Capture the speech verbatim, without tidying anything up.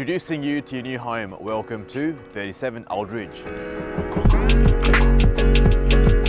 Introducing you to your new home. Welcome to thirty-seven Aldridge.